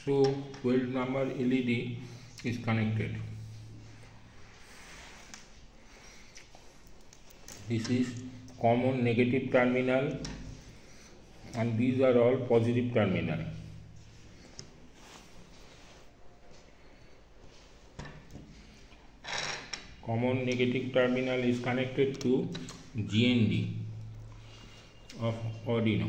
So 12 number LED is connected. This is common negative terminal and these are all positive terminal. Common negative terminal is connected to GND of Arduino.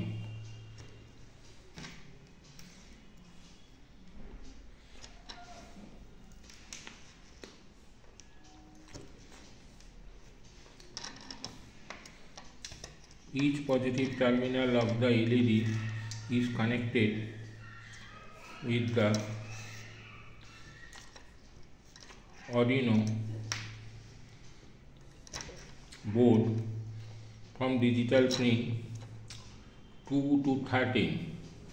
Each positive terminal of the LED is connected with the Arduino board from digital pin 2 to 13.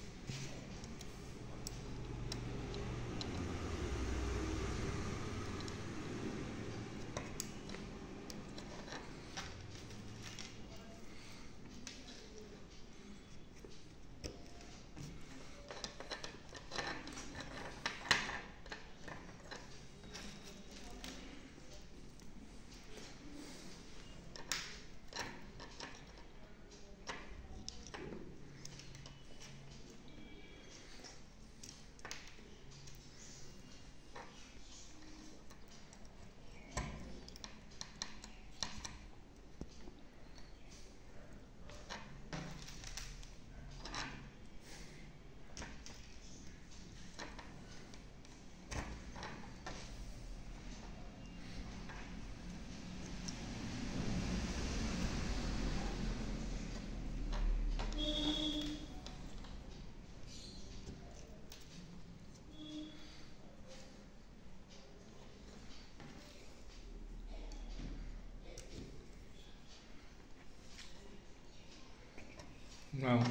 Now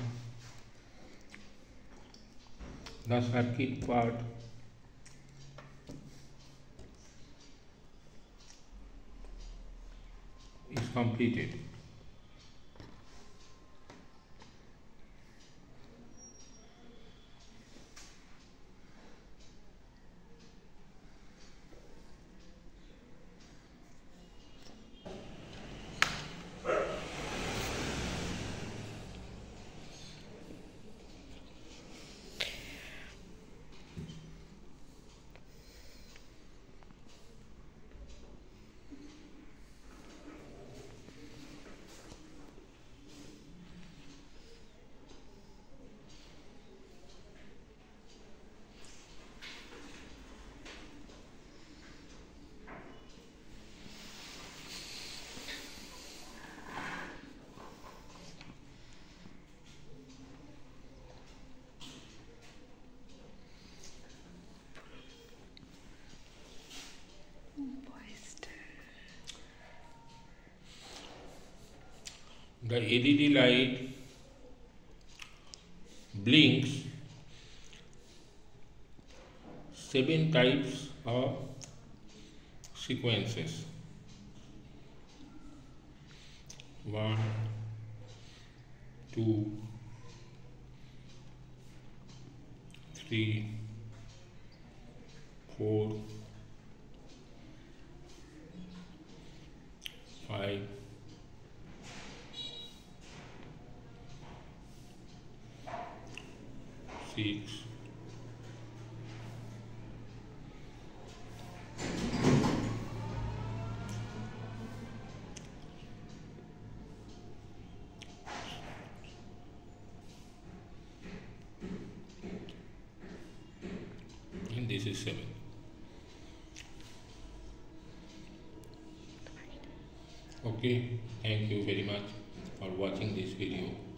the circuit part is completed. The LED light blinks 7 types of sequences. 1, 2, 3, 4, 5, 6, and this is 7. Okay, thank you very much for watching this video.